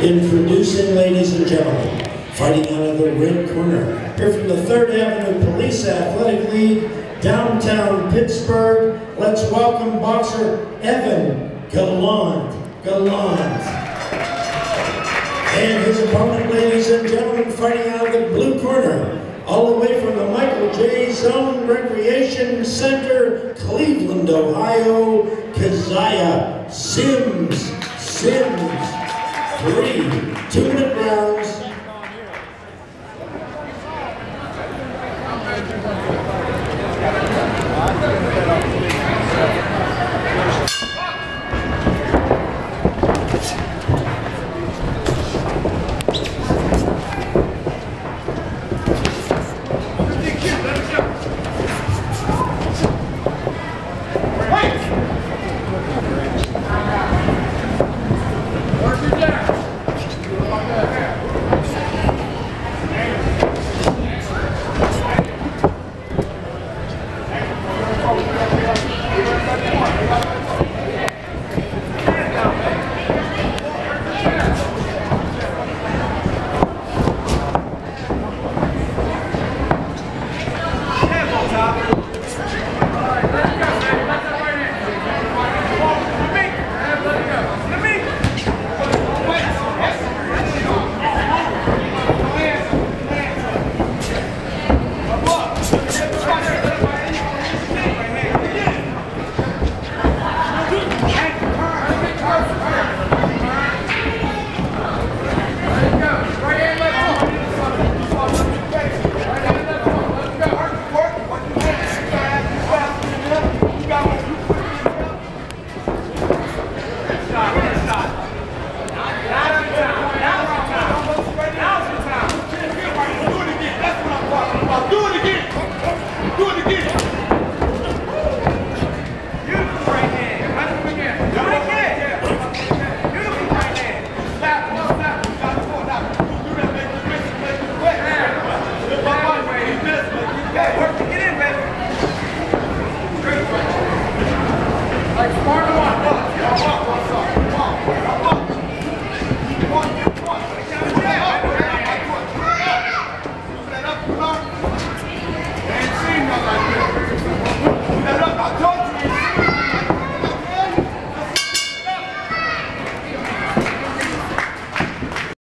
Introducing, ladies and gentlemen, fighting out of the red corner, here from the 3rd Avenue Police Athletic League, downtown Pittsburgh, let's welcome boxer Evan Gallant. And his opponent, ladies and gentlemen, fighting out of the blue corner, all the way from the Michael J. Zone Recreation Center, Cleveland, Ohio, Keziah. Sims. 3 2-minute rounds.